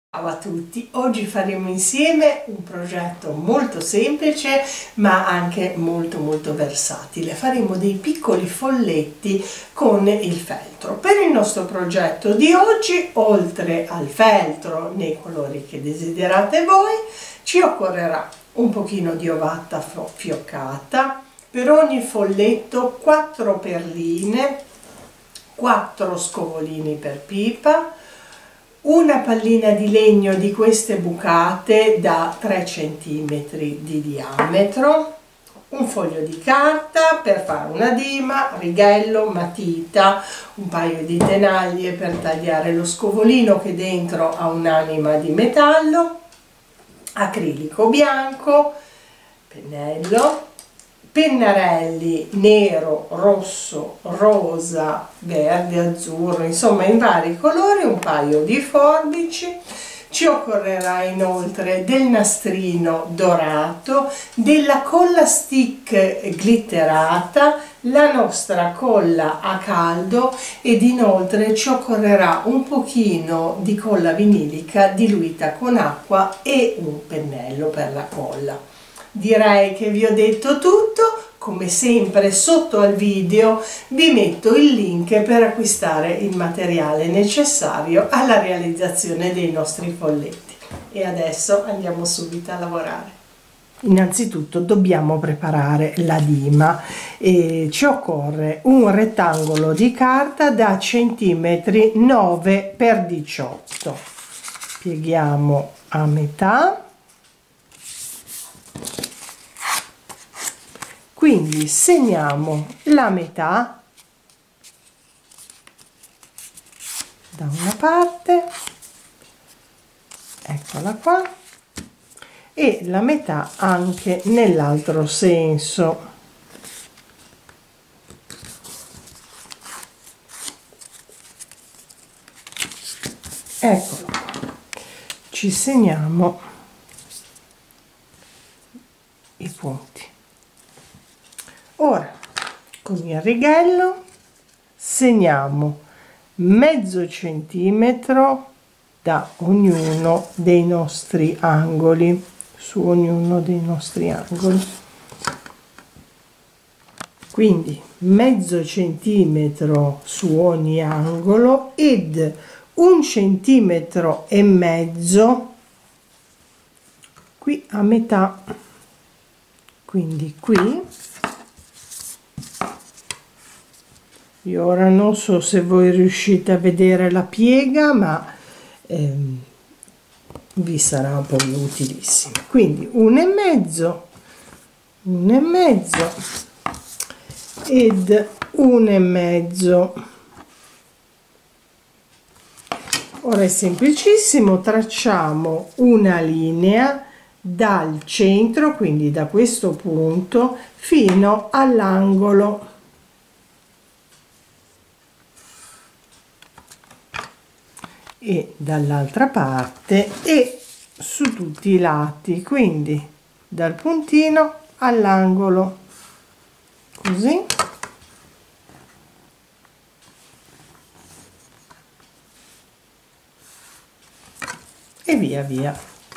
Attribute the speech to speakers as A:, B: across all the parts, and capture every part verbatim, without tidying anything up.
A: Ciao a tutti, oggi faremo insieme un progetto molto semplice ma anche molto molto versatile. Faremo dei piccoli folletti con il feltro. Per il nostro progetto di oggi, oltre al feltro nei colori che desiderate voi, ci occorrerà un pochino di ovatta fioccata, per ogni folletto quattro perline, quattro scovolini per pipa, una pallina di legno di queste bucate da tre centimetri di diametro, un foglio di carta per fare una dima, righello, matita, un paio di tenaglie per tagliare lo scovolino che dentro ha un'anima di metallo, acrilico bianco, pennello, pennarelli nero, rosso, rosa, verde, azzurro, insomma in vari colori, un paio di forbici. Ci occorrerà inoltre del nastrino dorato, della colla stick glitterata, la nostra colla a caldo ed inoltre ci occorrerà un pochino di colla vinilica diluita con acqua e un pennello per la colla. Direi che vi ho detto tutto. Come sempre sotto al video vi metto il link per acquistare il materiale necessario alla realizzazione dei nostri folletti. E adesso andiamo subito a lavorare. Innanzitutto dobbiamo preparare la dima e ci occorre un rettangolo di carta da centimetri nove per diciotto. Pieghiamo a metà. Quindi segniamo la metà da una parte, eccola qua, e la metà anche nell'altro senso. Eccolo qua. Ci segniamo i punti. Ora con il righello segniamo mezzo centimetro da ognuno dei nostri angoli, su ognuno dei nostri angoli. Quindi mezzo centimetro su ogni angolo ed un centimetro e mezzo qui a metà. Quindi qui. Io ora non so se voi riuscite a vedere la piega, ma ehm, vi sarà poi utilissimo. Quindi un e mezzo, un e mezzo ed un e mezzo. Ora è semplicissimo, tracciamo una linea dal centro, quindi da questo punto fino all'angolo. E dall'altra parte e su tutti i lati, quindi dal puntino all'angolo, così. E via via.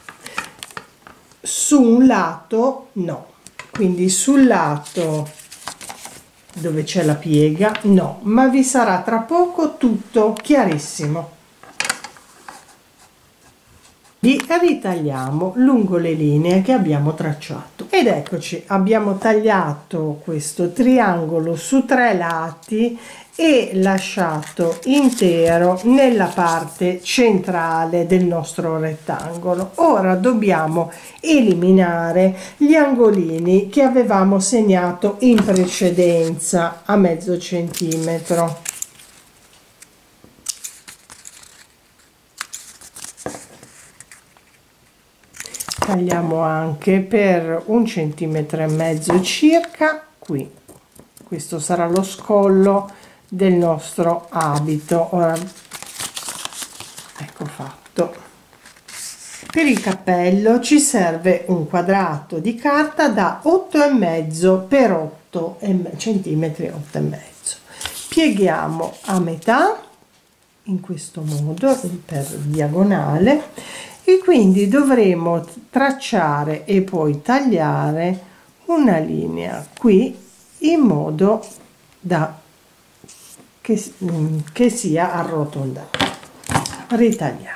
A: Su un lato no, quindi sul lato dove c'è la piega no, ma vi sarà tra poco tutto chiarissimo. Li ritagliamo lungo le linee che abbiamo tracciato ed eccoci, abbiamo tagliato questo triangolo su tre lati e lasciato intero nella parte centrale del nostro rettangolo. Ora dobbiamo eliminare gli angolini che avevamo segnato in precedenza a mezzo centimetro. Tagliamo anche per un centimetro e mezzo circa qui. Questo sarà lo scollo del nostro abito. Ora ecco fatto. Per il cappello ci serve un quadrato di carta da otto e mezzo per otto centimetri, otto e mezzo. Pieghiamo a metà in questo modo per diagonale, e quindi dovremo tracciare e poi tagliare una linea qui in modo da che, che sia arrotondata. Ritagliamo.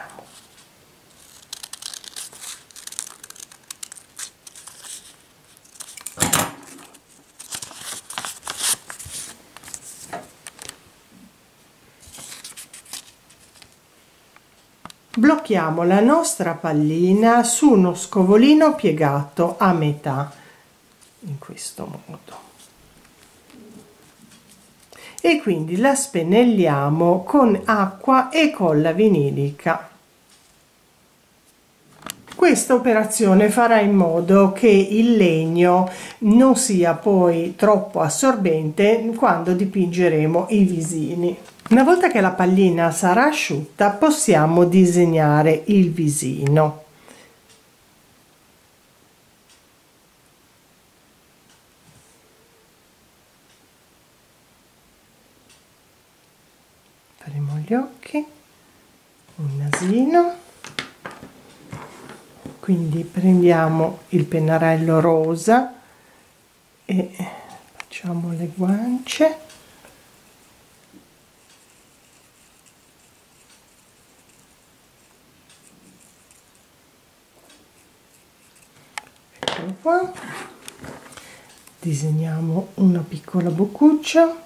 A: Blocchiamo la nostra pallina su uno scovolino piegato a metà in questo modo, e quindi la spennelliamo con acqua e colla vinilica. Questa operazione farà in modo che il legno non sia poi troppo assorbente quando dipingeremo i visini. Una volta che la pallina sarà asciutta, possiamo disegnare il visino. Faremo gli occhi, un nasino, quindi prendiamo il pennarello rosa e facciamo le guance. Ecco qua. Disegniamo una piccola boccuccia.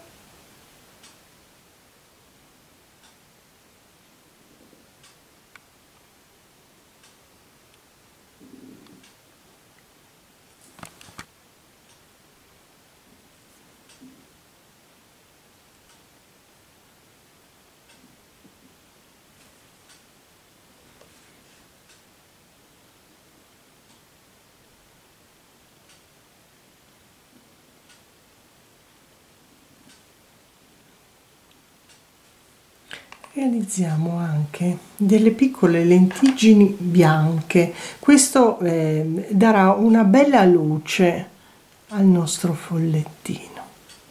A: Realizziamo anche delle piccole lentiggini bianche. Questo eh, darà una bella luce al nostro follettino.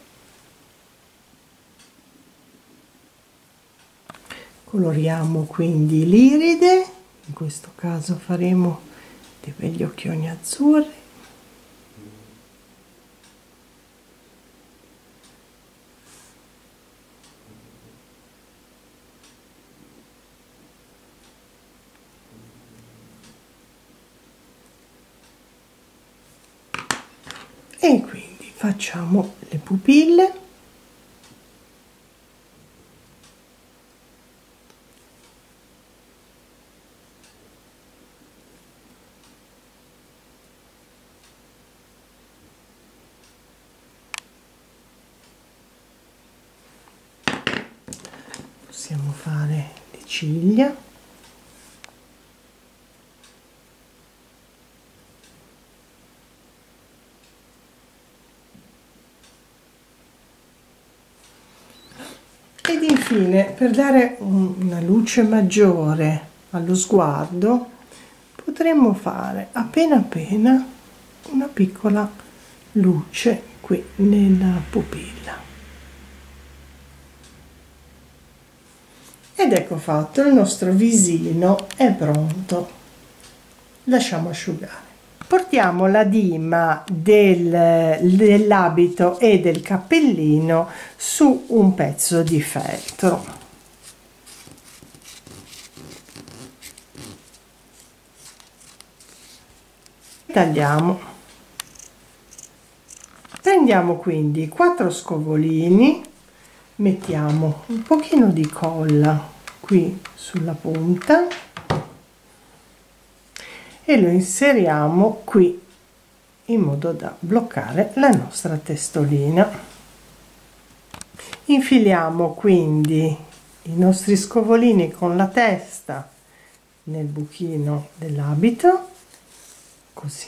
A: Coloriamo quindi l'iride, in questo caso faremo dei begli occhioni azzurri. E quindi facciamo le pupille. Possiamo fare le ciglia. Ed infine, per dare una luce maggiore allo sguardo, potremmo fare appena appena una piccola luce qui nella pupilla. Ed ecco fatto, il nostro visino è pronto. Lasciamo asciugare. Portiamo la dima del, dell'abito e del cappellino su un pezzo di feltro. Tagliamo. Prendiamo quindi quattro scovolini, mettiamo un pochino di colla qui sulla punta e lo inseriamo qui in modo da bloccare la nostra testolina. Infiliamo quindi i nostri scovolini con la testa nel buchino dell'abito, così.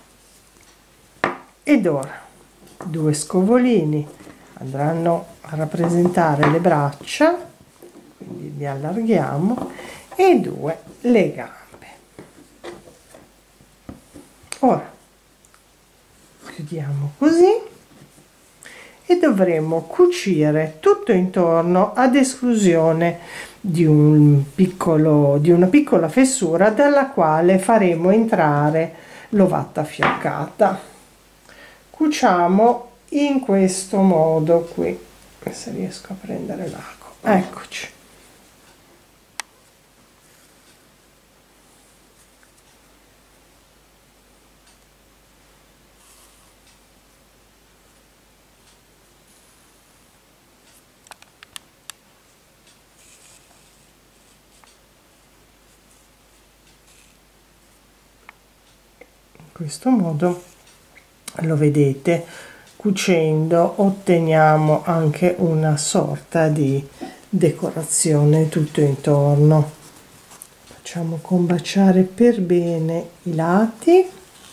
A: Ed ora due scovolini andranno a rappresentare le braccia, quindi li allarghiamo, e due le gambe. Ora chiudiamo così e dovremo cucire tutto intorno ad esclusione di un piccolo di una piccola fessura dalla quale faremo entrare l'ovatta fioccata. Cuciamo in questo modo qui, se riesco a prendere l'ago, eccoci. In questo modo, lo vedete, cucendo otteniamo anche una sorta di decorazione tutto intorno. Facciamo combaciare per bene i lati.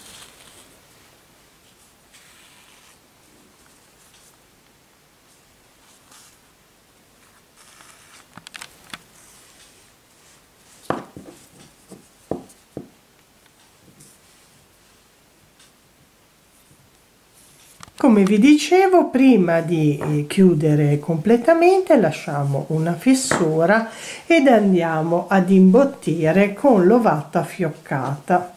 A: Come vi dicevo, prima di chiudere completamente lasciamo una fessura ed andiamo ad imbottire con l'ovatta fioccata.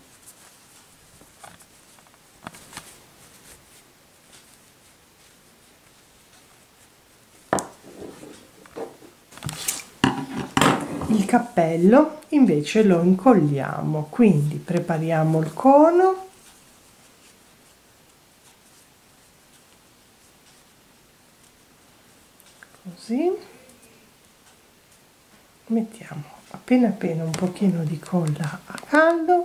A: Il cappello invece lo incolliamo, quindi prepariamo il cono. Così, mettiamo appena appena un pochino di colla a caldo,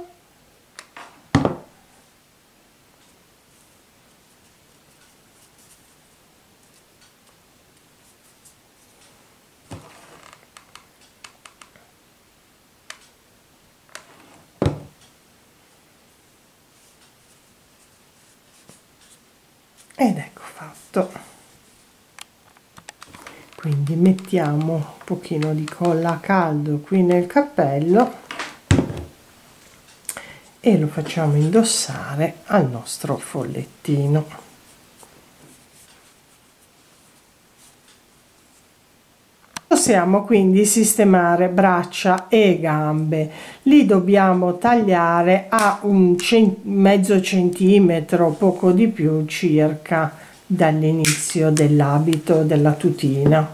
A: ed ecco fatto. Quindi mettiamo un pochino di colla a caldo qui nel cappello e lo facciamo indossare al nostro follettino. Possiamo quindi sistemare braccia e gambe. Li dobbiamo tagliare a un cent- mezzo centimetro, poco di più circa, dall'inizio dell'abito, della tutina.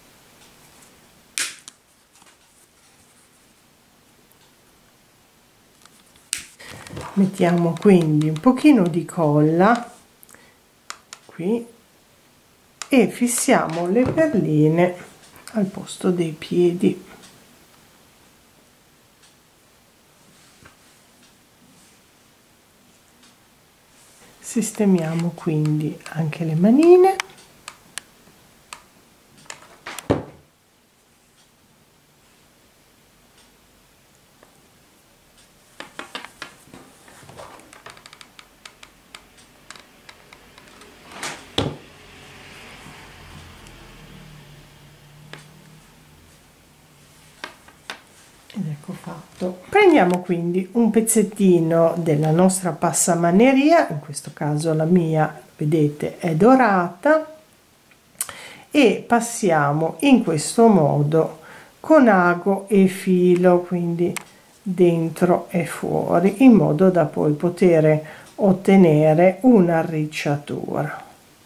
A: Mettiamo quindi un pochino di colla qui e fissiamo le perline al posto dei piedi. Sistemiamo quindi anche le manine. Ed ecco fatto. Prendiamo quindi un pezzettino della nostra passamaneria, in questo caso la mia, vedete, è dorata, e passiamo in questo modo con ago e filo, quindi dentro e fuori, in modo da poi poter ottenere un'arricciatura.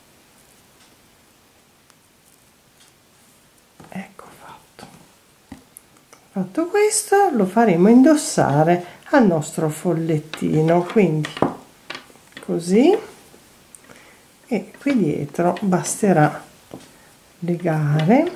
A: Ecco fatto. Fatto questo, lo faremo indossare al nostro follettino, quindi così, e qui dietro basterà legare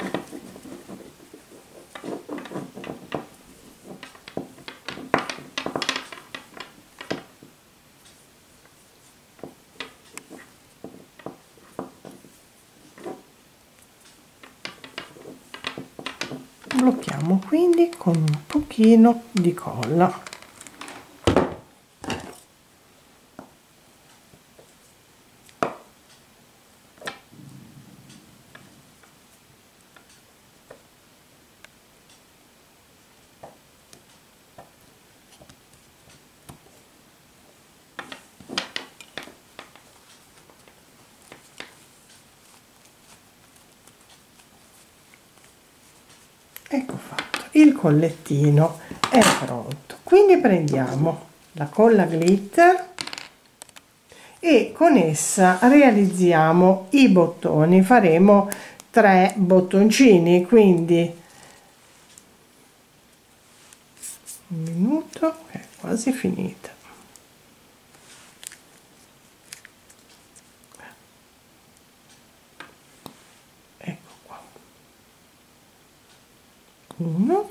A: blocchiamo quindi con un pochino di colla. il collettino è pronto. Quindi prendiamo la colla glitter e con essa realizziamo i bottoni. Faremo tre bottoncini, quindi un minuto, è quasi finita. Ecco qua, uno,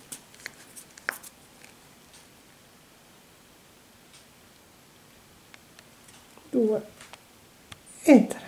A: due e tre.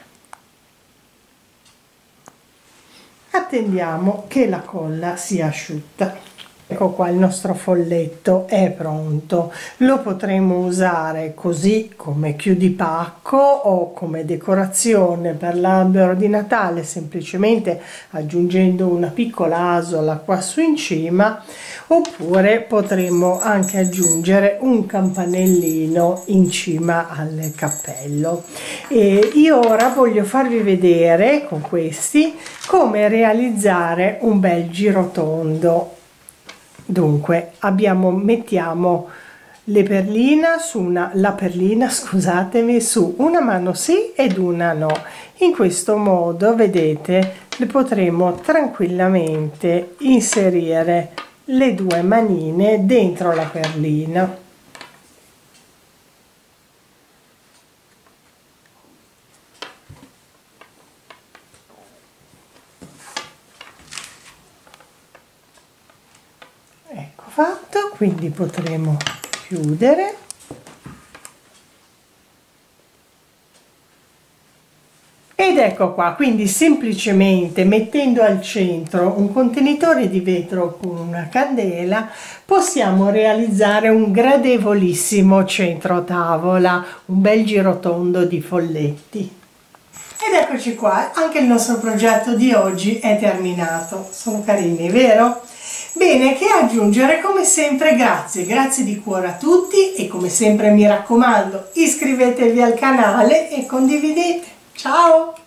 A: Attendiamo che la colla sia asciutta. Ecco qua, il nostro folletto è pronto. Lo potremo usare così come chiudipacco o come decorazione per l'albero di Natale, semplicemente aggiungendo una piccola asola qua su in cima, oppure potremo anche aggiungere un campanellino in cima al cappello. E io ora voglio farvi vedere con questi come realizzare un bel girotondo. Dunque abbiamo, mettiamo le perlina su una, la perlina scusatemi, su una mano sì ed una no. In questo modo, vedete, le potremo tranquillamente inserire le due manine dentro la perlina. Ecco fatto, quindi potremo chiudere. Ed ecco qua, quindi semplicemente mettendo al centro un contenitore di vetro con una candela possiamo realizzare un gradevolissimo centro tavola, un bel girotondo di folletti. Ed eccoci qua, anche il nostro progetto di oggi è terminato. Sono carini, vero? Bene, che aggiungere? Come sempre grazie, grazie di cuore a tutti e come sempre mi raccomando iscrivetevi al canale e condividete. Ciao!